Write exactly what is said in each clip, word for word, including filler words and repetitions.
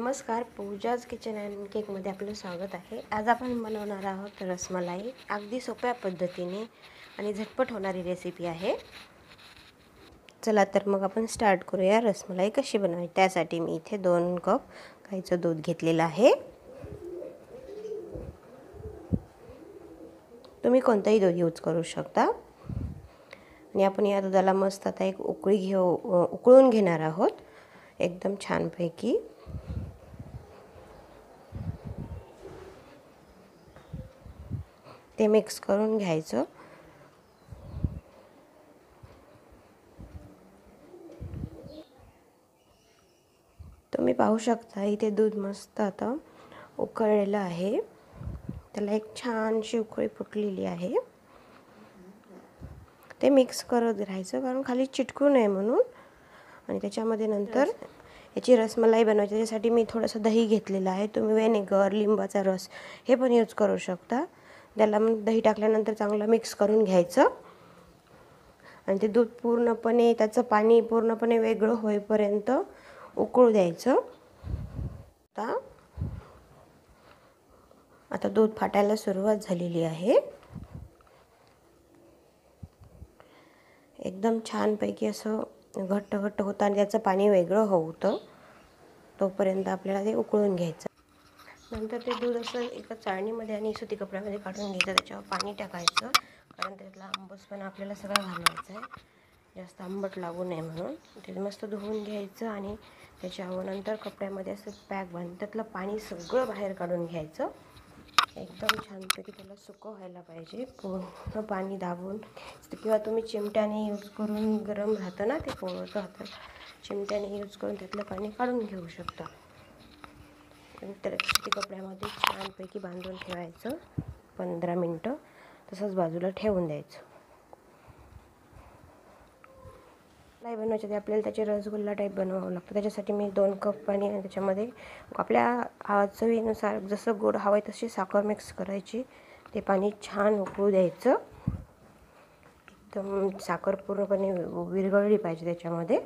नमस्कार, Pooja's kitchen and केकमध्ये आपलं स्वागत आहे। आज आपण बनवणार आहोत रसमलाई। अगदी सोप्या पद्धतीने आणि झटपट होणारी रेसिपी आहे। चला तर मग आपण स्टार्ट करूया रसमलाई कशी बनवायची। त्यासाठी मी इथे दोन कप गाईचं दूध घेतलेलं आहे। तुम्ही कोणतंही दूध यूज करू शकता। आणि आपण या दुधाला मस्त आता एक उकळी घेऊ उकळून घेणार आहोत एकदम छानपैकी। ते मिक्स करून घ्यायचं। तुम्ही पाहू शकता इथे दूध मस्त आता उकळलेलं आहे। त्याला एक छानशी उकळी फुटलेली आहे। ते मिक्स करत राहायचं कारण खाली चिटकू नये म्हणून। आणि त्याच्यामध्ये नंतर याची रसमलाई बनवायची त्यासाठी मी थोडंसं दही घेतलेलं आहे। तुम्ही व्हिनेगर, लिंबाचा रस हे पण यूज करू शकता। त्याला मग दही टाकल्यानंतर चांगलं मिक्स करून घ्यायचं आणि ते दूध पूर्णपणे त्याचं पाणी पूर्णपणे वेगळं होईपर्यंत उकळू द्यायचं। आता आता दूध फाटायला सुरुवात झालेली आहे। एकदम छानपैकी असं घट्ट घट्ट होतं आणि त्याचं पाणी वेगळं होतं तोपर्यंत आपल्याला ते उकळून घ्यायचं। नंतर ते दूध असं एका चाळणीमध्ये आणि सुती कपड्यामध्ये काढून घ्यायचं। त्याच्यावर पाणी टाकायचं कारण त्यातला आंबटपणा आपल्याला सगळा घालवायचा आहे, जास्त आंबट लागू नये म्हणून। ते मस्त धुवून घ्यायचं आणि त्याच्यावर नंतर कपड्यामध्ये असं पॅक बांधून त्यातलं पाणी सगळं बाहेर काढून घ्यायचं। एकदम छानपैकी त्याला सुकं व्हायला पाहिजे, पूर्ण पाणी दाबून किंवा तुम्ही चिमट्याने यूज करून गरम राहतं ना ते पोळत राहतं, चिमट्याने यूज करून त्यातलं पाणी काढून घेऊ शकता। नंतर सुती कपड्यामध्ये छानपैकी बांधून ठेवायचं पंधरा मिनटं, तसंच बाजूला ठेवून द्यायचं। लाई बनवायची आपल्याला त्याचे रसगुल्ला टाईप बनवावं लागतं। त्याच्यासाठी मी दोन कप पाणी आणि त्याच्यामध्ये आपल्या चवीनुसार जसं गोड हवं आहे तशी साखर मिक्स करायची। ते पाणी छान उकळू द्यायचं, एकदम साखर पूर्णपणे विरघळली पाहिजे त्याच्यामध्ये।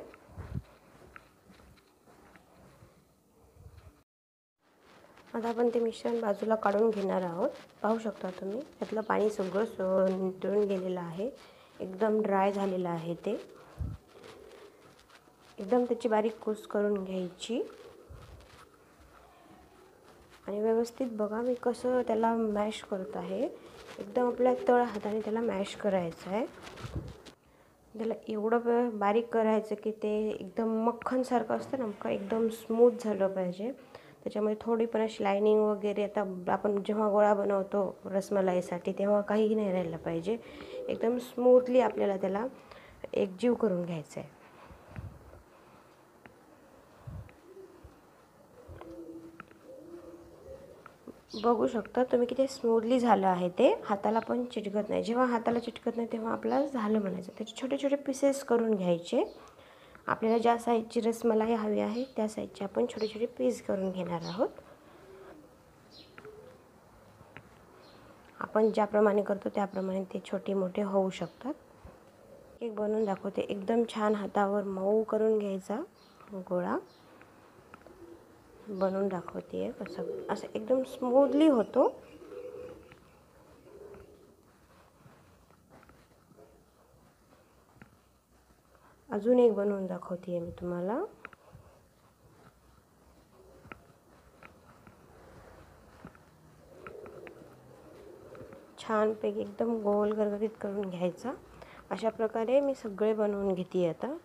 आता आपण ते मिश्रण बाजूला काढून घेणार आहोत। पाहू शकता तुम्ही त्यातलं पाणी सगळं नितळून गेलेलं आहे, एकदम ड्राय झालेलं आहे। ते एकदम त्याची बारीक कूस करून घ्यायची आणि व्यवस्थित बघा मी कसं त्याला मॅश करत आहे। एकदम आपल्या तळ हाताने त्याला मॅश करायचं आहे। त्याला एवढं बारीक करायचं की ते एकदम मक्खनसारखं असतं ना, मग एकदम स्मूथ झालं पाहिजे। त्याच्यामध्ये थोडी पण अशी लायनिंग वगैरे आता आपण जेव्हा गोळा बनवतो रसमलाईसाठी तेव्हा काहीही नाही राहिलं पाहिजे। एकदम स्मूथली आपल्याला त्याला एकजीव करून घ्यायचं आहे। बघू शकता तुम्ही किती स्मूथली झालं आहे, ते हाताला पण चिटकत नाही। जेव्हा हाताला चिटकत नाही तेव्हा आपल्याला झालं म्हणायचं। त्याचे छोटे छोटे पीसेस करून घ्यायचे। आपल्याला ज्या साईजची रसमलाई हवी आहे त्या साईजचे आपण छोटे छोटे पीस करून घेणार आहोत। आपण ज्याप्रमाणे करतो त्याप्रमाणे ते छोटे मोठे होऊ शकतात। केक बनवून दाखवते। एकदम छान हातावर मऊ करून घ्यायचा गोळा बनवून दाखवते कसं असं एकदम स्मूथली होतो। अजून एक बनवून दाखवते मी तुम्हाला। छानपैकी एकदम गोल गरगरीत करून घ्यायचा। अशा प्रकारे मी सगळे बनवून घेते आता।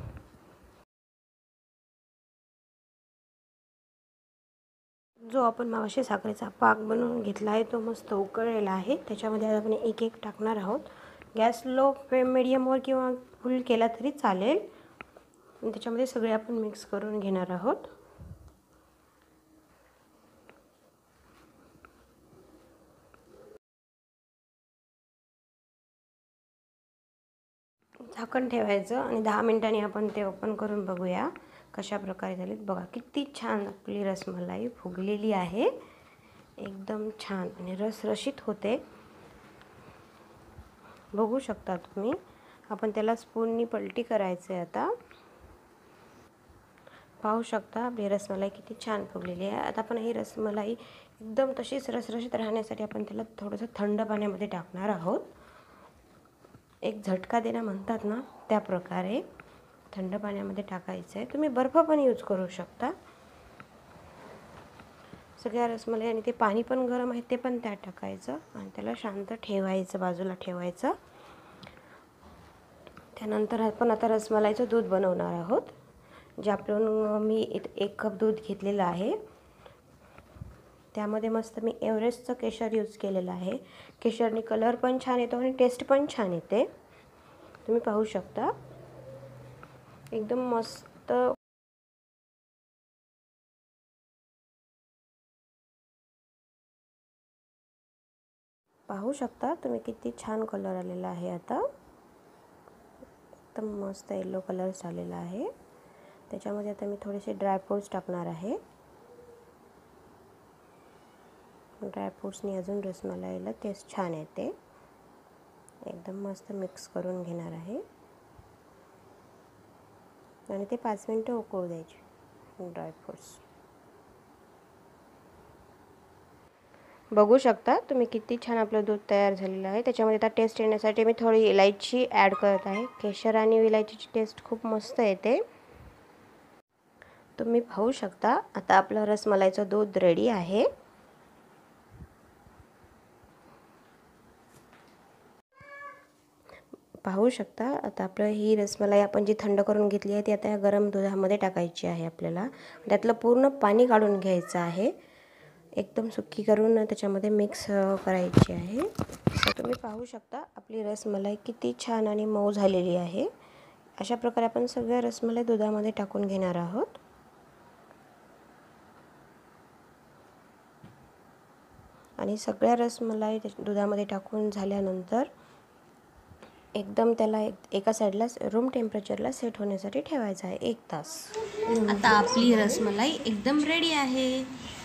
जो आपण मागाशी साखरेचा पाक बनवून घेतला आहे तो मस्त उकळलेला आहे। त्याच्यामध्ये आपण एक एक टाकणार आहोत। गॅस लो फ्लेम मीडियमवर किंवा फुल केला तरी चालेल। त्याच्यामध्ये सगळे आपण मिक्स करून घेणार आहोत। झाकण ठेवायचं आणि दहा मिनिटांनी आपण ते ओपन करून बघूया कशा प्रकारे झालीत। बघा किती छान आपली रसमलाई फुगलेली आहे, एकदम छान आणि रसरशीत होते। बघू शकता तुम्ही। आपण त्याला स्पूननी पलटी करायचं आहे आता। पाहू शकता आपली रसमलाई किती छान फुगलेली आहे. आता आपण ही रसमलाई एकदम तशीच रसरशीत राहण्यासाठी आपण त्याला थोडंसं थंड पाण्यामध्ये टाकणार आहोत. एक झटका देणं म्हणतात ना, त्या प्रकारे थंड पाण्यामध्ये टाकायचं आहे. तुम्ही बर्फ पण यूज करू शकता. सगळ्या रसमलाई आणि ते पाणी पण गरम आहे ते पण त्यात टाकायचं आणि त्याला शांत ठेवायचं, बाजूला ठेवायचं. त्यानंतर आपण आता रसमलाईचं दूध बनवणार आहोत. जे आपण मी एक कप दूध घेतलेलं आहे. त्यामध्ये मस्त मी एव्हरेस्टचं केशर यूज केलेलं आहे. केशरने कलर पण छान येतो आणि टेस्ट पण छान येते. तुम्ही पाहू शकता एकदम मस्त पाहू शकता तुम्ही किती छान कलर आलेला आहे. आता एकदम मस्त येलो कलर आलेला आहे. त्याच्यामध्ये आता मी थोडेसे ड्रायफ्रूट्स टाकणार आहे. ड्रायफ्रूट्सनी अजून रसमलाईला टेस्ट छान येते. एकदम मस्त मिक्स करून घेणार आहे आणि ते पाच मिनिटं उकळू द्यायचे ड्रायफ्रूट्स. बघू शकता तुम्ही किती छान आपलं दूध तयार झालेलं आहे. त्याच्यामध्ये आता टेस्ट येण्यासाठी मी थोडी इलायची ॲड करत आहे. केशर आणि इलायचीची टेस्ट खूप मस्त येते. तुम्ही पाहू शकता आता आपलं रसमलाईचं दूध रेडी आहे. पाहू शकता आता आपलं ही रसमलाई आपण जी थंड करून घेतली आहे ती आता या गरम दुधामध्ये टाकायची आहे. आपल्याला त्यातलं पूर्ण पाणी काढून घ्यायचं आहे. एकदम सुकी करून त्याच्यामध्ये मिक्स करायची आहे. तर तुम्ही पाहू शकता आपली रसमलाई किती छान आणि मऊ झालेली आहे. अशा प्रकारे आपण सगळ्या रसमलाई दुधामध्ये टाकून घेणार आहोत. आणि सगळ्या रसमलाई दुधामध्ये टाकून झाल्यानंतर एकदम त्याला एक एका साईडला रूम टेम्परेचरला सेट होण्यासाठी ठेवायचं आहे एक तास. आता आपली रसमलाई एकदम रेडी आहे.